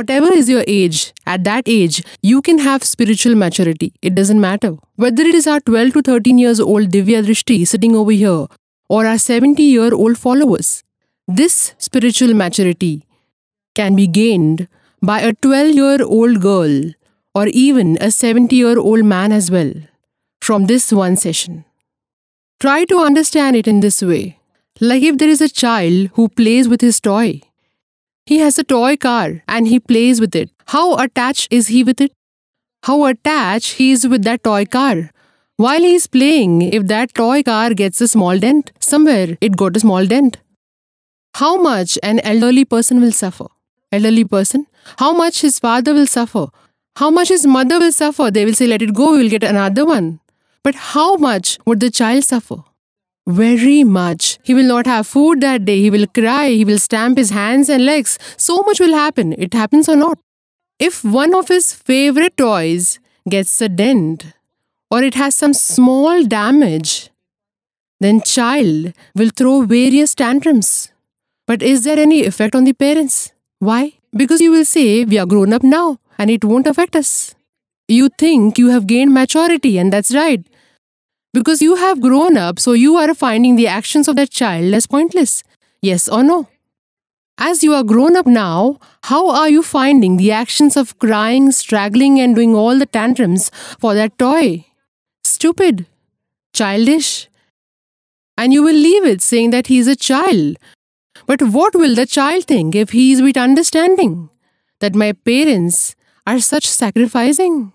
whatever is your age, at that age, you can have spiritual maturity. It doesn't matter. Whether it is our 12 to 13 years old Divya Drishti sitting over here or our 70-year-old followers, this spiritual maturity can be gained by a 12-year-old girl or even a 70-year-old man as well from this one session. Try to understand it in this way. Like if there is a child who plays with his toy. He has a toy car and he plays with it. How attached is he with it? How attached he is with that toy car? While he is playing, if that toy car gets a small dent, somewhere it got a small dent. How much an elderly person will suffer? Elderly person? How much his father will suffer? How much his mother will suffer? They will say, let it go, we will get another one. But how much would the child suffer? Very much. He will not have food that day. He will cry. He will stamp his hands and legs. So much will happen. It happens or not. If one of his favorite toys gets a dent or it has some small damage, then child will throw various tantrums. But is there any effect on the parents? Why? Because you will say, we are grown up now and it won't affect us. You think you have gained maturity, and that's right. Because you have grown up, so you are finding the actions of that child as pointless. Yes or no? As you are grown up now, how are you finding the actions of crying, struggling and doing all the tantrums for that toy? Stupid. Childish. And you will leave it saying that he is a child. But what will the child think if he is with understanding that my parents are such sacrificing?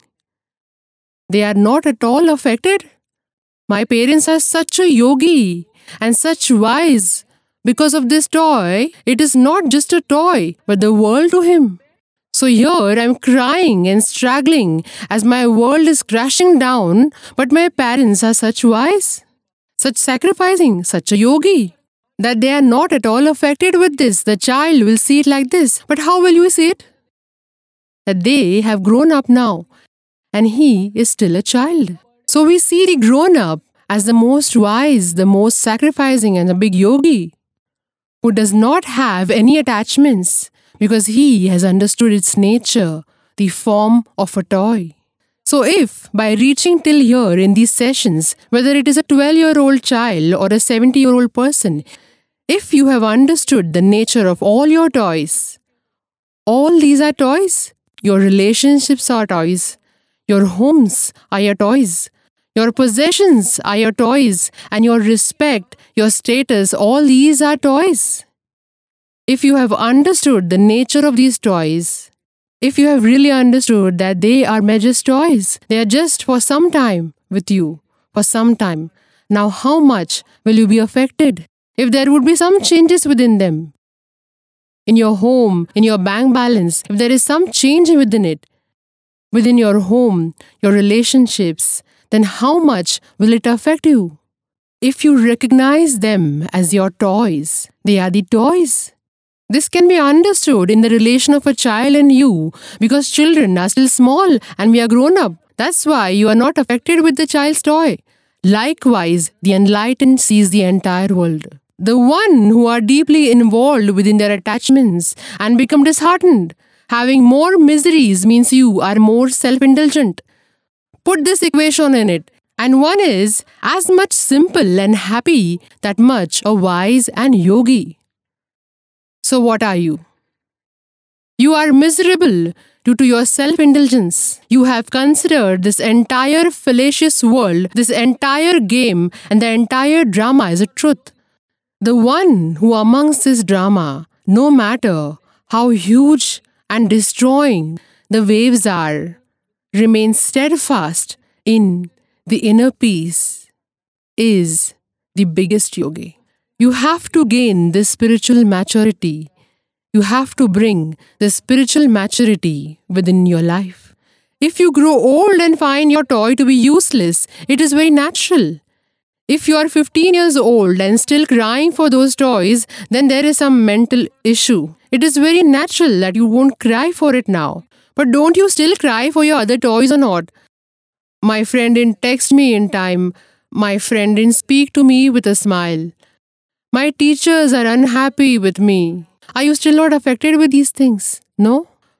They are not at all affected. My parents are such a yogi and such wise. Because of this toy, it is not just a toy, but the world to him. So here I am crying and struggling as my world is crashing down, but my parents are such wise, such sacrificing, such a yogi, that they are not at all affected with this. The child will see it like this. But how will you see it? That they have grown up now, and he is still a child. So we see the grown-up as the most wise, the most sacrificing and a big yogi who does not have any attachments because he has understood its nature, the form of a toy. So if by reaching till here in these sessions, whether it is a 12-year-old child or a 70-year-old person, if you have understood the nature of all your toys, all these are toys, your relationships are toys, your homes are your toys, your possessions are your toys, and your respect, your status, all these are toys. If you have understood the nature of these toys, if you have really understood that they are just toys, they are just for some time with you, for some time, now how much will you be affected if there would be some changes within them? In your home, in your bank balance, if there is some change within it, within your home, your relationships, then how much will it affect you? If you recognize them as your toys, they are the toys. This can be understood in the relation of a child and you, because children are still small and we are grown up. That's why you are not affected with the child's toy. Likewise, the enlightened sees the entire world. The one who are deeply involved within their attachments and become disheartened, having more miseries means you are more self-indulgent. Put this equation in it, and one is as much simple and happy, that much a wise and yogi. So what are you? You are miserable due to your self-indulgence. You have considered this entire fallacious world, this entire game, and the entire drama as a truth. The one who amongst this drama, no matter how huge and destroying the waves are, remains steadfast in the inner peace, is the biggest yogi. You have to gain this spiritual maturity. You have to bring the spiritual maturity within your life. If you grow old and find your toy to be useless, it is very natural. If you are 15 years old and still crying for those toys, then there is some mental issue. It is very natural that you won't cry for it now. But don't you still cry for your other toys or not? My friend didn't text me in time. My friend didn't speak to me with a smile. My teachers are unhappy with me. Are you still not affected with these things? No?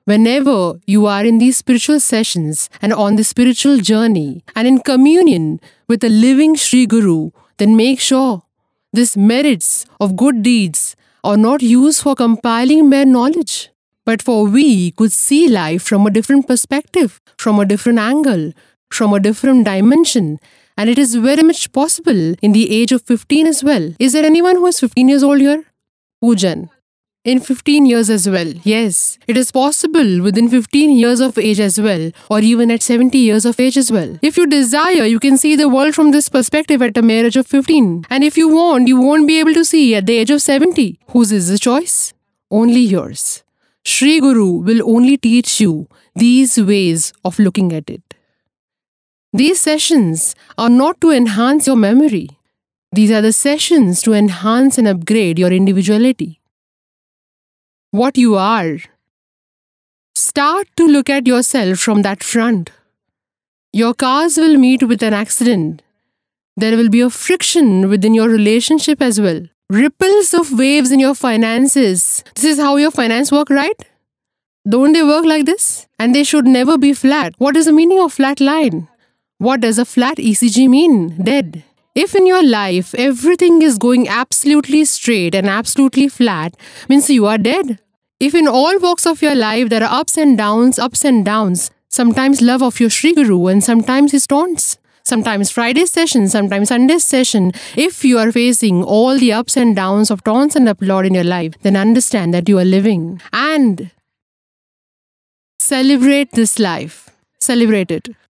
Whenever you are in these spiritual sessions and on the spiritual journey and in communion with a living Sri Guru, then make sure these merits of good deeds are not used for compiling mere knowledge, but for we could see life from a different perspective, from a different angle, from a different dimension. And it is very much possible in the age of 15 as well. Is there anyone who is 15 years old here? Pujan. In 15 years as well. Yes, it is possible within 15 years of age as well, or even at 70 years of age as well. If you desire, you can see the world from this perspective at a mere age of 15. And if you want, you won't be able to see at the age of 70. Whose is the choice? Only yours. Sri Guru will only teach you these ways of looking at it. These sessions are not to enhance your memory. These are the sessions to enhance and upgrade your individuality. What you are. Start to look at yourself from that front. Your cars will meet with an accident. There will be a friction within your relationship as well. Ripples of waves in your finances. This is how your finance work, right? Don't they work like this? And they should never be flat. What is the meaning of flat line? What does a flat ECG mean? Dead. If in your life everything is going absolutely straight and absolutely flat, means you are dead. If in all walks of your life there are ups and downs, sometimes love of your Sri Guru and sometimes his taunts, sometimes Friday session, sometimes Sunday session, if you are facing all the ups and downs of taunts and applaud in your life, then understand that you are living and celebrate this life. Celebrate it.